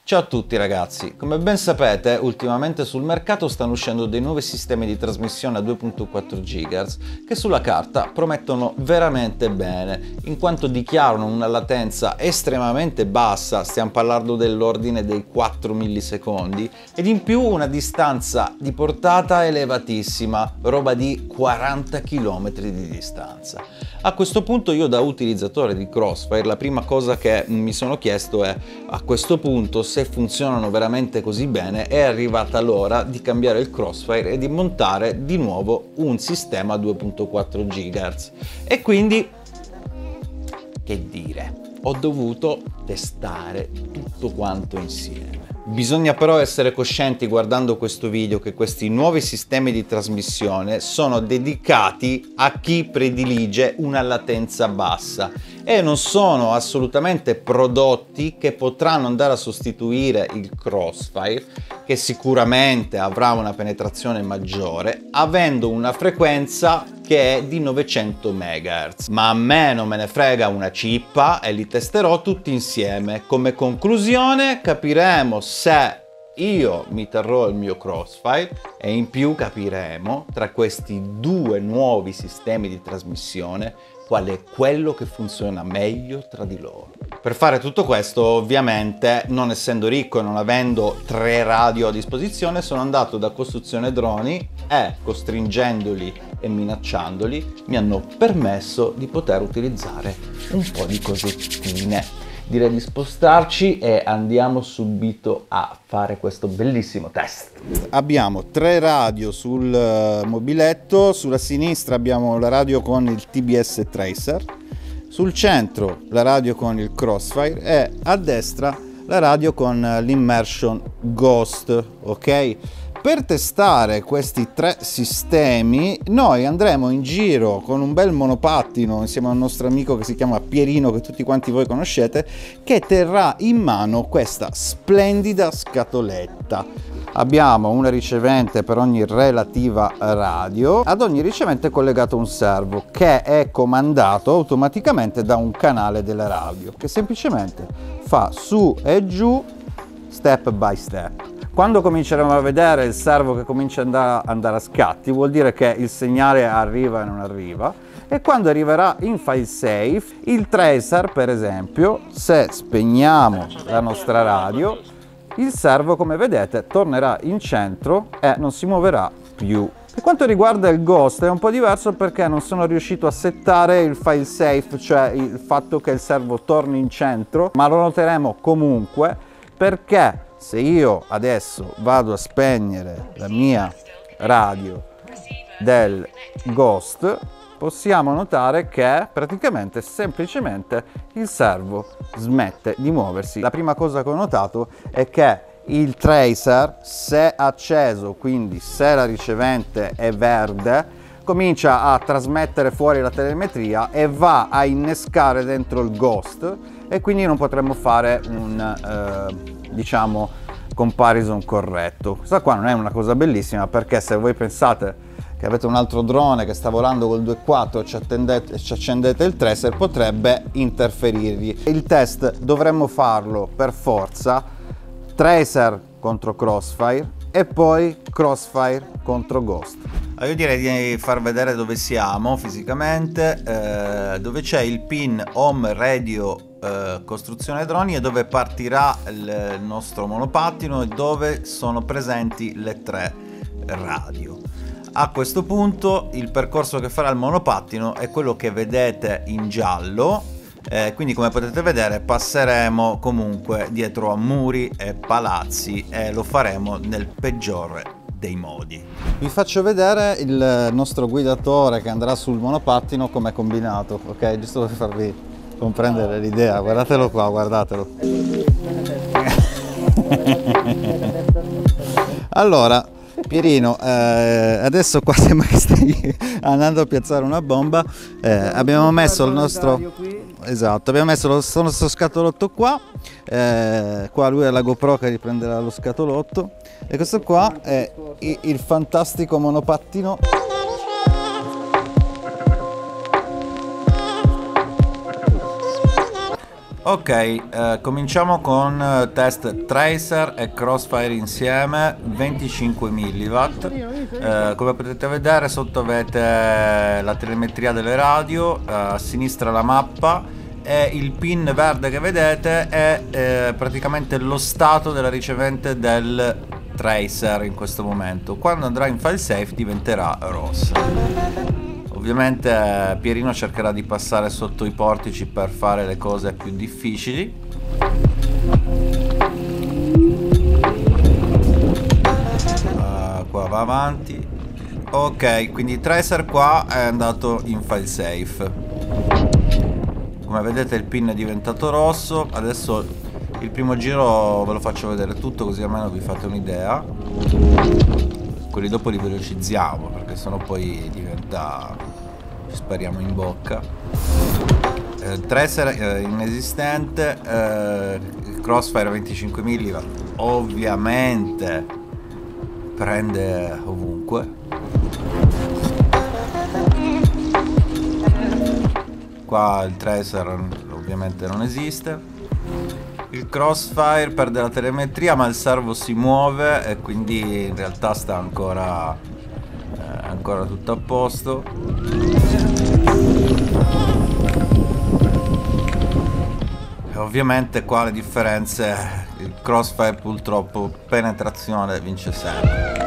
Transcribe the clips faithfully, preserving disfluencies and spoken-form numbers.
Ciao a tutti ragazzi, come ben sapete ultimamente sul mercato stanno uscendo dei nuovi sistemi di trasmissione a due virgola quattro gigahertz che sulla carta promettono veramente bene, in quanto dichiarano una latenza estremamente bassa, stiamo parlando dell'ordine dei quattro millisecondi, ed in più una distanza di portata elevatissima, roba di quaranta chilometri di distanza. A questo punto io da utilizzatore di Crossfire la prima cosa che mi sono chiesto è, a questo punto, se funzionano veramente così bene, è arrivata l'ora di cambiare il Crossfire e di montare di nuovo un sistema a due virgola quattro gigahertz. E quindi, che dire, ho dovuto testare tutto quanto insieme. Bisogna però essere coscienti guardando questo video che questi nuovi sistemi di trasmissione sono dedicati a chi predilige una latenza bassa e non sono assolutamente prodotti che potranno andare a sostituire il Crossfire, che sicuramente avrà una penetrazione maggiore avendo una frequenza che è di novecento megahertz. Ma a me non me ne frega una cippa e li testerò tutti insieme. Come conclusione capiremo se io mi terrò il mio Crossfire e in più capiremo tra questi due nuovi sistemi di trasmissione qual è quello che funziona meglio tra di loro. Per fare tutto questo, ovviamente, non essendo ricco e non avendo tre radio a disposizione, sono andato da Costruzione Droni e, costringendoli e minacciandoli, mi hanno permesso di poter utilizzare un po' di cosettine. Direi di spostarci e andiamo subito a fare questo bellissimo test. Abbiamo tre radio sul mobiletto, sulla sinistra abbiamo la radio con il T B S Tracer, sul centro la radio con il Crossfire e a destra la radio con l'Immersion Ghost, ok? Per testare questi tre sistemi noi andremo in giro con un bel monopattino insieme a un nostro amico che si chiama Pierino, che tutti quanti voi conoscete, che terrà in mano questa splendida scatoletta. Abbiamo una ricevente per ogni relativa radio, ad ogni ricevente è collegato un servo che è comandato automaticamente da un canale della radio che semplicemente fa su e giù step by step. Quando cominceremo a vedere il servo che comincia ad andare a scatti, vuol dire che il segnale arriva e non arriva, e quando arriverà in file safe, il tracer, per esempio, se spegniamo la nostra radio, il servo, come vedete, tornerà in centro e non si muoverà più. Per quanto riguarda il Ghost è un po' diverso perché non sono riuscito a settare il file safe, cioè il fatto che il servo torni in centro, ma lo noteremo comunque perché se io adesso vado a spegnere la mia radio del Ghost, possiamo notare che praticamente semplicemente il servo smette di muoversi. La prima cosa che ho notato è che il tracer, se acceso, quindi se la ricevente è verde, comincia a trasmettere fuori la telemetria e va a innescare dentro il Ghost, e quindi non potremo fare un eh, diciamo comparison corretto. Questa qua non è una cosa bellissima, perché se voi pensate che avete un altro drone che sta volando col due virgola quattro e ci, attendete, ci accendete il tracer, potrebbe interferirgli. Il test dovremmo farlo per forza tracer contro Crossfire e poi Crossfire contro Ghost. Io direi di far vedere dove siamo fisicamente, eh, dove c'è il pin home radio eh, costruzione droni e dove partirà il nostro monopattino e dove sono presenti le tre radio. A questo punto il percorso che farà il monopattino è quello che vedete in giallo, eh, quindi come potete vedere passeremo comunque dietro a muri e palazzi e lo faremo nel peggiore dei modi. Vi faccio vedere il nostro guidatore che andrà sul monopattino come è combinato, ok? Giusto per farvi comprendere l'idea. Guardatelo qua, guardatelo. Allora, Pierino, eh, adesso qua sembra che stai andando a piazzare una bomba. Eh, abbiamo messo il nostro, esatto, abbiamo messo lo, il nostro scatolotto qua. Eh, qua lui ha la GoPro che riprenderà lo scatolotto. E questo qua è il, il fantastico monopattino Ok, eh, cominciamo con test Tracer e Crossfire insieme, venticinque milliwatt. Eh, come potete vedere sotto avete la telemetria delle radio, eh, a sinistra la mappa e il pin verde che vedete è eh, praticamente lo stato della ricevente del Tracer in questo momento. Quando andrà in file safe diventerà rossa. Ovviamente Pierino cercherà di passare sotto i portici per fare le cose più difficili. Uh, qua va avanti. Ok, quindi Tracer qua è andato in file safe. Come vedete il pin è diventato rosso. Adesso il primo giro ve lo faccio vedere tutto, così almeno vi fate un'idea. Quelli dopo li velocizziamo, perché sennò poi diventa... ci spariamo in bocca. eh, Tracer eh, inesistente, eh, Crossfire venticinque milliwatt ovviamente prende ovunque. Qua il Tracer ovviamente non esiste. Il Crossfire perde la telemetria, ma il servo si muove e quindi in realtà sta ancora eh, ancora tutto a posto. E ovviamente qua le differenze, il Crossfire purtroppo penetrazione vince sempre.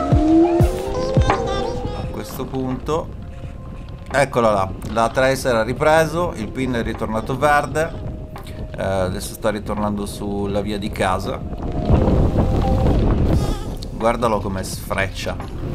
A questo punto eccola là, la Tracer ha ripreso, il pin è ritornato verde. Uh, adesso sta ritornando sulla via di casa. Guardalo come sfreccia.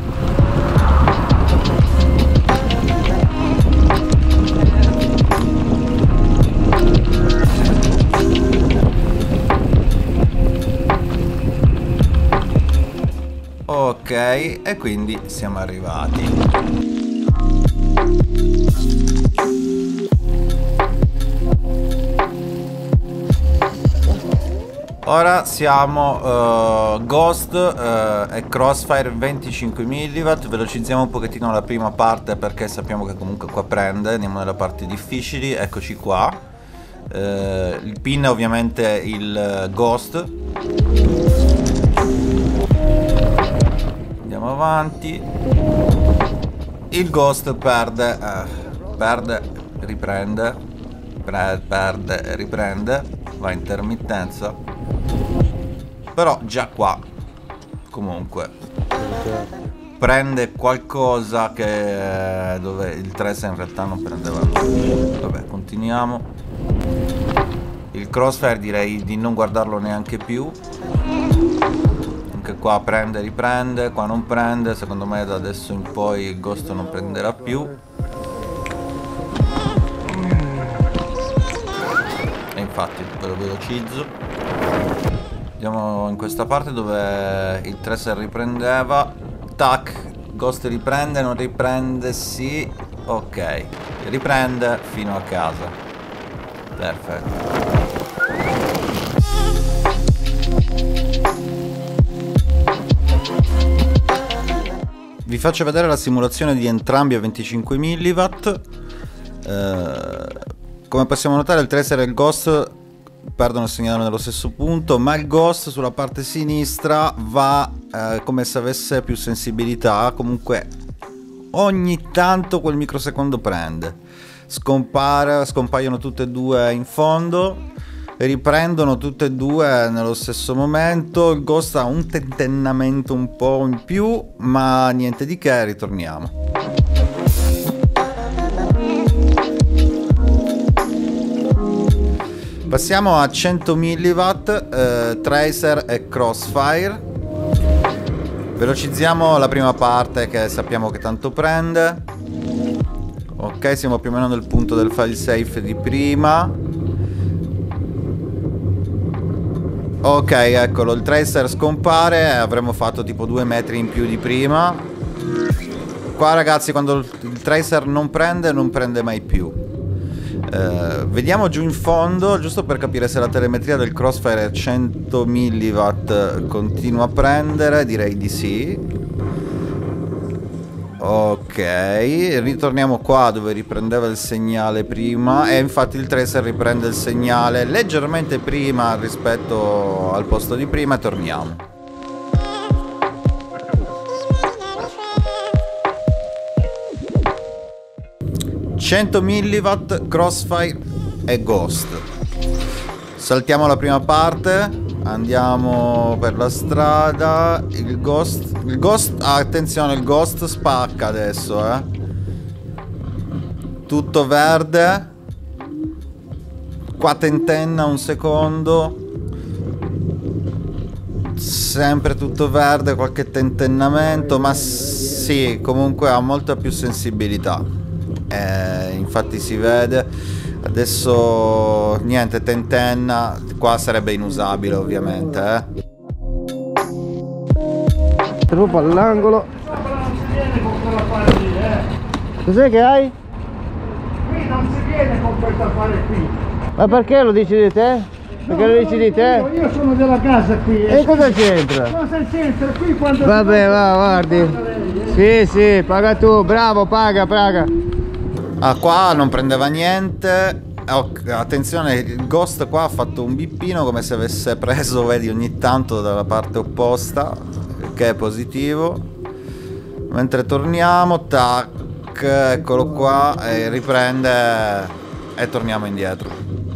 Ok, e quindi siamo arrivati. Ora siamo uh, Ghost uh, e Crossfire venticinque milliwatt. Velocizziamo un pochettino la prima parte perché sappiamo che comunque qua prende. Andiamo nelle parti difficili. Eccoci qua. uh, Il pin è ovviamente il Ghost. Andiamo avanti. Il Ghost perde uh, Perde, riprende pre Perde, riprende. Va a intermittenza. Però già qua comunque prende qualcosa che dove il Tracer in realtà non prendeva. Vabbè, continuiamo. Il Crossfire direi di non guardarlo neanche più. Anche qua prende, riprende, qua non prende. Secondo me da adesso in poi il Ghost non prenderà più. E infatti ve lo velocizzo. Andiamo in questa parte dove il Tracer riprendeva. Tac, Ghost riprende, non riprende, sì. Ok, riprende fino a casa. Perfetto. Vi faccio vedere la simulazione di entrambi a venticinque milliwatt. Eh, come possiamo notare il Tracer e il Ghost perdono il segnale nello stesso punto, ma il Ghost sulla parte sinistra va eh, come se avesse più sensibilità. Comunque ogni tanto quel microsecondo prende, scompare, scompaiono tutte e due in fondo, riprendono tutte e due nello stesso momento. Il Ghost ha un tentennamento un po' in più, ma niente di che, ritorniamo. Passiamo a cento milliwatt, eh, Tracer e Crossfire. Velocizziamo la prima parte che sappiamo che tanto prende. Ok, siamo più o meno nel punto del file safe di prima. Ok, eccolo, il Tracer scompare, avremmo fatto tipo due metri in più di prima. Qua ragazzi, quando il Tracer non prende, non prende mai più. Uh, vediamo giù in fondo, giusto per capire se la telemetria del Crossfire a cento milliwatt continua a prendere. Direi di sì. Ok, ritorniamo qua dove riprendeva il segnale prima e infatti il tracer riprende il segnale leggermente prima rispetto al posto di prima e torniamo. cento milliwatt Crossfire e Ghost. Saltiamo la prima parte, andiamo per la strada. Il Ghost, il Ghost, ah, attenzione, il Ghost spacca adesso, eh. Tutto verde. Qua tentenna un secondo. Sempre tutto verde, qualche tentennamento, ma sì, comunque ha molta più sensibilità. Eh, infatti si vede. Adesso niente, tentenna, qua sarebbe inusabile ovviamente, eh. Rubo all'angolo. Cos'è che hai? Qui non si viene con questo affare qui. Ma perché lo dici di te? Perché lo dici di te? Io, io sono della casa qui. E cosa c'entra? Cosa c'entra qui quando... Vabbè, va, guardi. Sì, sì, paga tu, bravo, paga, paga. Ah, qua non prendeva niente. Oh, attenzione, il Ghost qua ha fatto un bippino come se avesse preso, vedi, ogni tanto dalla parte opposta, che è positivo. Mentre torniamo, tac, eccolo qua, e riprende e torniamo indietro.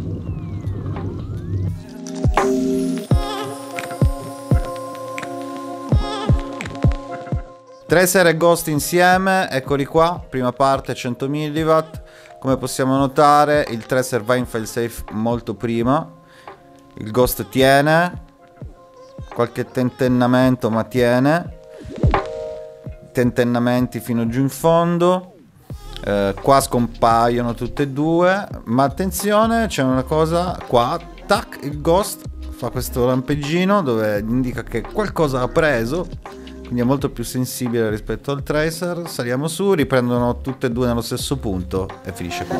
Tracer e Ghost insieme, eccoli qua, prima parte cento milliwatt. Come possiamo notare il Tracer va in failsafe molto prima, il Ghost tiene, qualche tentennamento ma tiene, tentennamenti fino giù in fondo, eh, qua scompaiono tutte e due, ma attenzione, c'è una cosa qua, tac, il Ghost fa questo lampeggino dove indica che qualcosa ha preso, quindi è molto più sensibile rispetto al Tracer. Saliamo su, riprendono tutte e due nello stesso punto e finisce qua.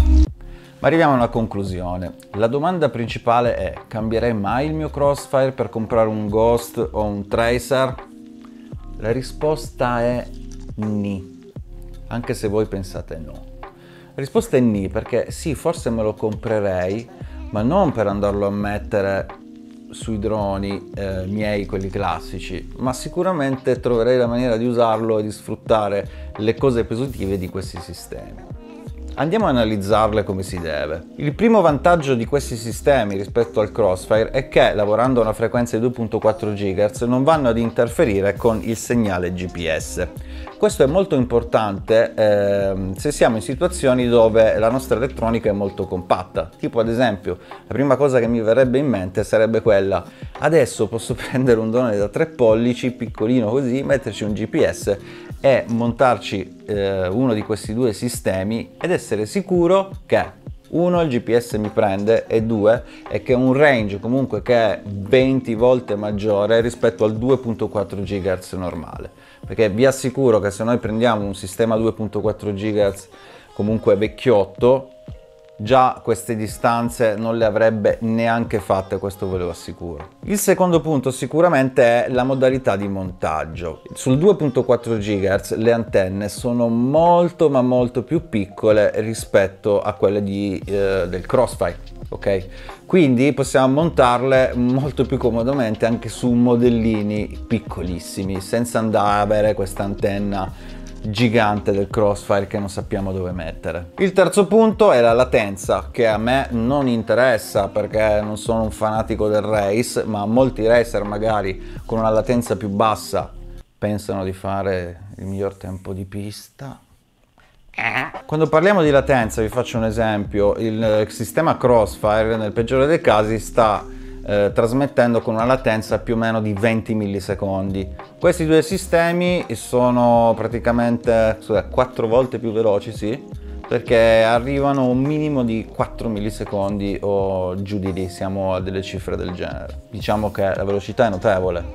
Ma arriviamo a una conclusione. La domanda principale è: cambierei mai il mio Crossfire per comprare un Ghost o un Tracer? La risposta è ni, anche se voi pensate no. La risposta è ni, perché sì, forse me lo comprerei, ma non per andarlo a mettere sui droni eh, miei, quelli classici, ma sicuramente troverei la maniera di usarlo e di sfruttare le cose positive di questi sistemi. Andiamo a analizzarle come si deve. Il primo vantaggio di questi sistemi rispetto al Crossfire è che, lavorando a una frequenza di due virgola quattro gigahertz, non vanno ad interferire con il segnale G P S. Questo è molto importante eh, se siamo in situazioni dove la nostra elettronica è molto compatta. Tipo, ad esempio, la prima cosa che mi verrebbe in mente sarebbe quella: adesso posso prendere un drone da tre pollici, piccolino così, metterci un G P S e montarci eh, uno di questi due sistemi ed essere sicuro che uno, il G P S mi prende, e due, è che un range comunque che è venti volte maggiore rispetto al due virgola quattro gigahertz normale. Perché vi assicuro che se noi prendiamo un sistema due virgola quattro gigahertz comunque vecchiotto, già queste distanze non le avrebbe neanche fatte, questo ve lo assicuro. Il secondo punto sicuramente è la modalità di montaggio. Sul due virgola quattro gigahertz le antenne sono molto ma molto più piccole rispetto a quelle di, eh, del Crossfire, ok? Quindi possiamo montarle molto più comodamente anche su modellini piccolissimi, senza andare a avere questa antenna gigante del Crossfire che non sappiamo dove mettere. Il terzo punto è la latenza, che a me non interessa perché non sono un fanatico del race, ma molti racer magari con una latenza più bassa pensano di fare il miglior tempo di pista. Quando parliamo di latenza, vi faccio un esempio: il sistema Crossfire nel peggiore dei casi sta Eh, trasmettendo con una latenza più o meno di venti millisecondi. Questi due sistemi sono praticamente scusate, quattro volte più veloci, sì, perché arrivano a un minimo di quattro millisecondi o giù di lì, siamo a delle cifre del genere. Diciamo che la velocità è notevole.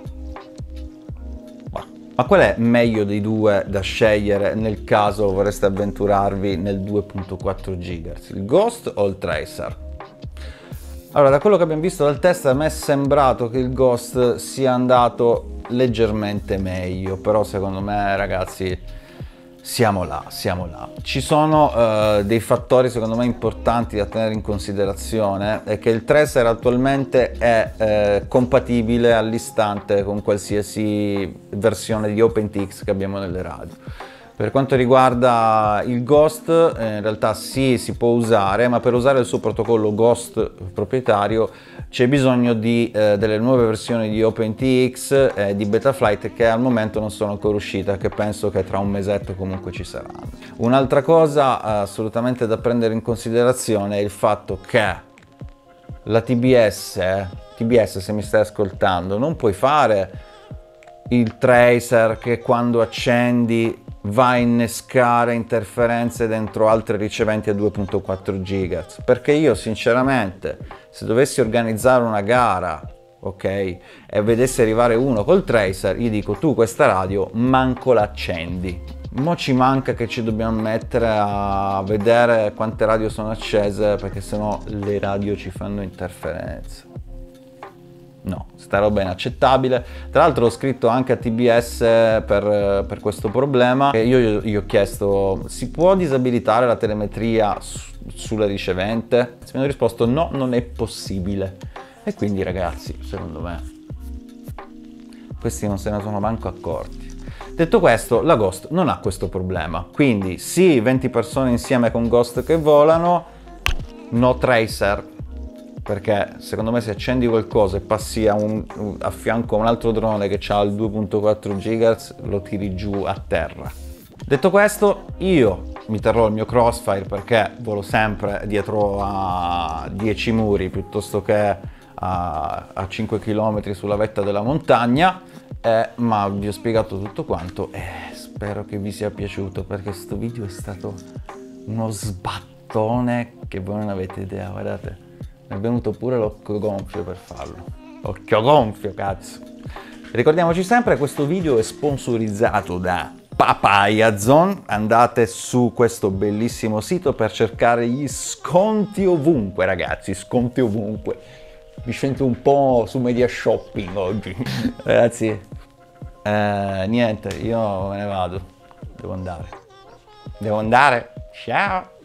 Ma qual è meglio dei due da scegliere nel caso vorreste avventurarvi nel due virgola quattro gigahertz? Il Ghost o il Tracer? Allora, da quello che abbiamo visto dal test, a me è sembrato che il Ghost sia andato leggermente meglio, però secondo me, ragazzi, siamo là, siamo là. Ci sono uh, dei fattori secondo me importanti da tenere in considerazione, è che il tracer attualmente è eh, compatibile all'istante con qualsiasi versione di OpenTX che abbiamo nelle radio. Per quanto riguarda il Ghost, eh, in realtà sì, si può usare, ma per usare il suo protocollo Ghost proprietario c'è bisogno di eh, delle nuove versioni di OpenTX e eh, di Betaflight che al momento non sono ancora uscite, che penso che tra un mesetto comunque ci saranno. Un'altra cosa eh, assolutamente da prendere in considerazione è il fatto che la T B S, eh, T B S se mi stai ascoltando, non puoi fare il tracer che quando accendi va a innescare interferenze dentro altre riceventi a due virgola quattro gigahertz, perché io sinceramente se dovessi organizzare una gara, ok, e vedessi arrivare uno col tracer, gli dico: tu questa radio manco l'accendi. Mo ci manca che ci dobbiamo mettere a vedere quante radio sono accese, perché sennò le radio ci fanno interferenze. No, sta roba è inaccettabile. Tra l'altro ho scritto anche a T B S per, per questo problema e io gli ho chiesto: si può disabilitare la telemetria su, sulla ricevente? Mi hanno risposto: no, non è possibile. E quindi ragazzi, secondo me questi non se ne sono manco accorti. Detto questo, la Ghost non ha questo problema, quindi sì, venti persone insieme con Ghost che volano, no tracer. Perché secondo me se accendi qualcosa e passi a, un, a fianco a un altro drone che ha il due virgola quattro gigahertz, lo tiri giù a terra. Detto questo, io mi terrò il mio Crossfire perché volo sempre dietro a dieci muri piuttosto che a, a cinque chilometri sulla vetta della montagna, eh, ma vi ho spiegato tutto quanto e spero che vi sia piaciuto, perché questo video è stato uno sbattone che voi non avete idea, guardate. Mi è venuto pure l'occhio gonfio per farlo. Occhio gonfio, cazzo. Ricordiamoci sempre che questo video è sponsorizzato da Papaya Zone. Andate su questo bellissimo sito per cercare gli sconti ovunque, ragazzi, sconti ovunque. Mi sento un po' su media shopping oggi. Ragazzi, eh, niente, io me ne vado. Devo andare. Devo andare. Ciao.